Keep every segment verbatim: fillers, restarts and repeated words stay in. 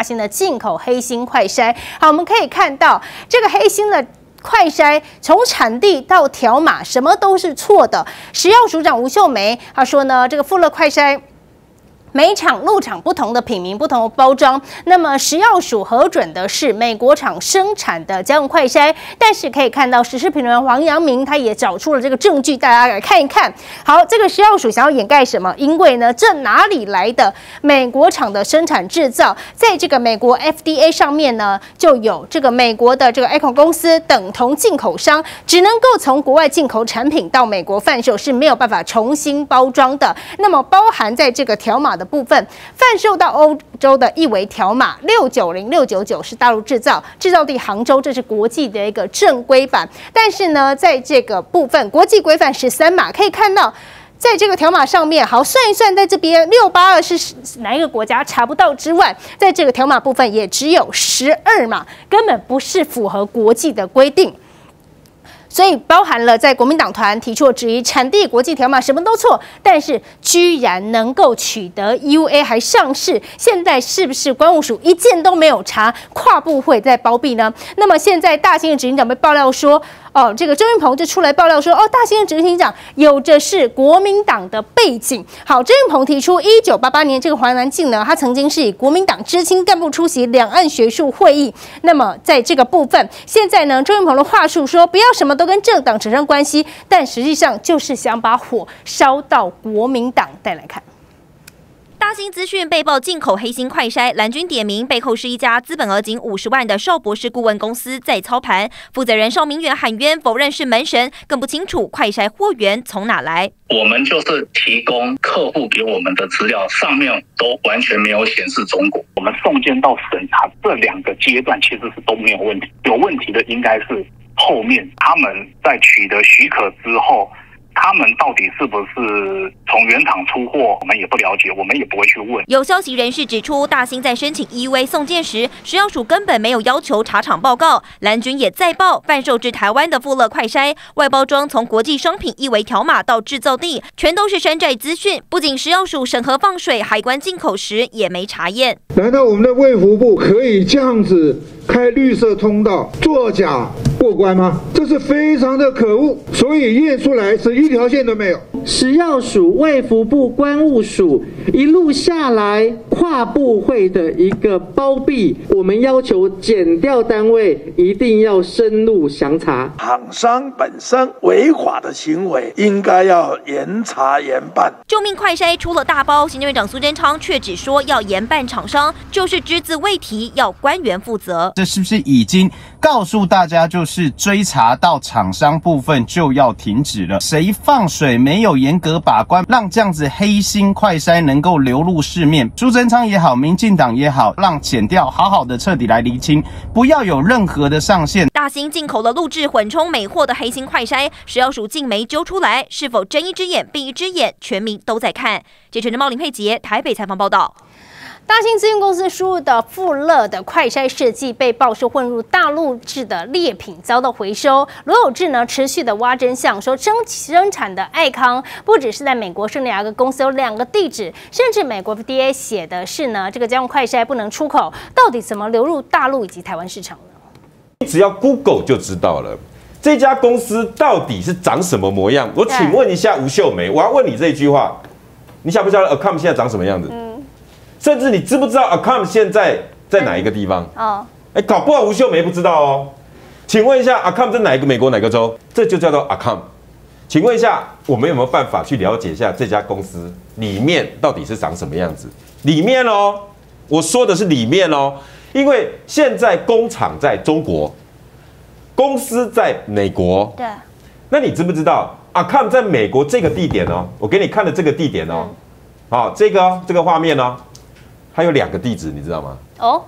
大兴的进口黑心快筛。好，我们可以看到这个黑心的快筛从产地到条码，什么都是错的。食药署长吴秀梅她说呢，这个富乐快筛。每厂入厂不同的品名、不同的包装，那么食药署核准的是美国厂生产的家用快筛，但是可以看到，时事评论员黄阳明他也找出了这个证据，大家来看一看。好，这个食药署想要掩盖什么？因为呢，这哪里来的美国厂的生产制造？在这个美国 F D A 上面呢，就有这个美国的这个 Echo 公司等同进口商，只能够从国外进口产品到美国贩售，是没有办法重新包装的。那么包含在这个条码的部分，贩售到欧洲的一维条码六九零六九九是大陆制造，制造地杭州，这是国际的一个正规版。但是呢，在这个部分国际规范十三码，可以看到，在这个条码上面，好算一算，在这边六八二是哪一个国家查不到之外，在这个条码部分也只有十二码，根本不是符合国际的规定。所以包含了在国民党团提出的质疑，产地、国际条码什么都错，但是居然能够取得 E U A 还上市，现在是不是关务署一件都没有查，跨部会在包庇呢？那么现在大兴的执行长被爆料说，哦，这个周云鹏就出来爆料说，哦，大兴的执行长有着是国民党的背景。好，周云鹏提出，一九八八年这个黄南进呢，他曾经是以国民党知青干部出席两岸学术会议。那么在这个部分，现在呢，周云鹏的话术说，不要什么都跟政党扯上关系，但实际上就是想把火烧到国民党。带来看。 大兴资讯被曝进口黑心快筛，蓝军点名背后是一家资本额仅五十万的邵博士顾问公司在操盘。负责人邵明远喊冤，否认是门神，更不清楚快筛货源从哪来。 我们就是提供客户给我们的资料，上面都完全没有显示中国。我们送件到审查这两个阶段其实是都没有问题，有问题的应该是后面他们在取得许可之后。他们到底是不是从原厂出货，我们也不了解，我们也不会去问。 有消息人士指出，大兴在申请 E U A 送件时，食药署根本没有要求查厂报告。蓝军也再报，贩售至台湾的富乐快筛外包装从国际商品一维条码到制造地，全都是山寨资讯。不仅食药署审核放水，海关进口时也没查验。 难道我们的卫福部可以这样子开绿色通道作假过关吗？这是非常的可恶，所以验出来是一条线都没有。 食药署、卫福部、关务署一路下来，跨部会的一个包庇，我们要求检调单位一定要深入详查。 厂商本身违法的行为，应该要严查严办。 救命快筛出了大包，行政院长苏贞昌却只说要严办厂商，就是只字未提要官员负责。 这是不是已经告诉大家，就是追查到厂商部分就要停止了？谁放水没有严格把关，让这样子黑心快筛能够流入市面？苏贞昌也好，民进党也好，让检调好好的彻底来厘清，不要有任何的上限。 大兴进口了录制混充美货的黑心快筛，食药署竟没揪出来，是否睁一只眼闭一只眼？全民都在看。记者陈茂林、佩杰台北采访报道。 大兴资讯公司输入的富乐的快筛试剂被曝是混入大陆制的劣品，遭到回收。罗有志呢持续的挖真相，说生生产的爱康不只是在美国圣地亚哥公司有两个地址，甚至美国 F D A 写的是呢这个家用快筛不能出口，到底怎么流入大陆以及台湾市场呢？ 只要 Google 就知道了。这家公司到底是长什么模样？我请问一下吴秀梅，我要问你这一句话，你晓不晓得 Accom 现在长什么样子？嗯。甚至你知不知道 Accom 现在在哪一个地方？哦，哎，搞不好吴秀梅不知道哦。请问一下 Accom 在哪一个美国哪个州？这就叫做 Accom。请问一下，我们有没有办法去了解一下这家公司里面到底是长什么样子？里面哦，我说的是里面哦，因为现在工厂在中国，公司在美国。对。那你知不知道 Accom 在美国这个地点哦？我给你看的这个地点哦，好、嗯，这个哦，这个画面哦。它有两个地址，你知道吗？哦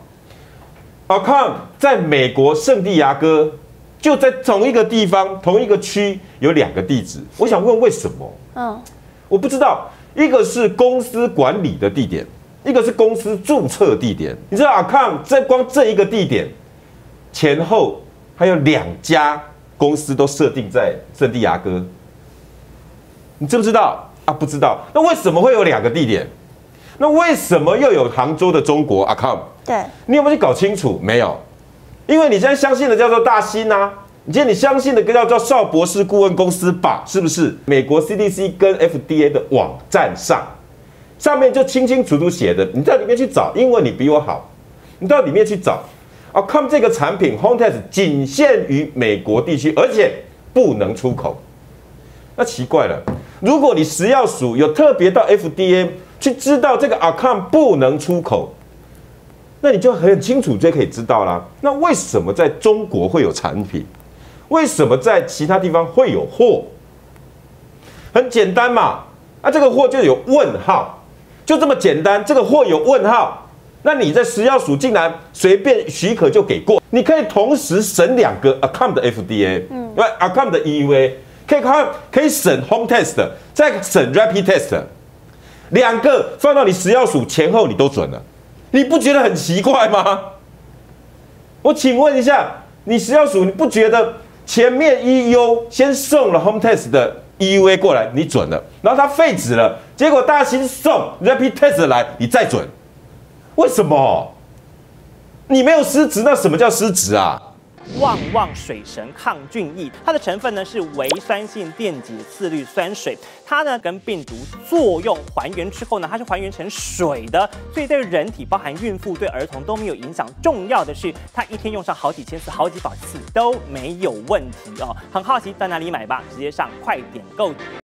，Accom 在美国圣地亚哥，就在同一个地方、同一个区有两个地址。我想问为什么？嗯，我不知道。一个是公司管理的地点，一个是公司注册地点。你知道 Accom 在光这一个地点前后还有两家公司都设定在圣地亚哥，你知不知道啊？不知道。那为什么会有两个地点？ 那为什么又有杭州的中国 account？ 对， 你有没有去搞清楚？没有，因为你现在相信的叫做大新啊，你今天你相信的叫做邵博士顾问公司吧，是不是？美国 C D C 跟 F D A 的网站上，上面就清清楚楚写的，你到里面去找，英文你比我好，你到里面去找。account 这个产品 home test 仅限于美国地区，而且不能出口。那奇怪了，如果你食药署有特别到 F D A 去知道这个 account 不能出口，那你就很清楚就可以知道啦。那为什么在中国会有产品？为什么在其他地方会有货？很简单嘛，啊，这个货就有问号，就这么简单。这个货有问号，那你在食药署竟然随便许可就给过？你可以同时审两个 account 的 F D A， 嗯，因为 account 的 E U A 可以看可以审 home test， 再审 rapid test， 两个放到你食药署前后你都准了，你不觉得很奇怪吗？我请问一下，你食药署你不觉得前面 E U 先送了 home test 的 E U A 过来，你准了，然后它废止了，结果大新送 rapid test 来，你再准，为什么？你没有失职，那什么叫失职啊？ 旺旺水神抗菌液，它的成分呢是微酸性电解次氯酸水，它呢跟病毒作用还原之后呢，它是还原成水的，所以对人体，包含孕妇、对儿童都没有影响。重要的是，它一天用上好几千次、好几百次都没有问题哦。很好奇到哪里买吧？直接上快点购。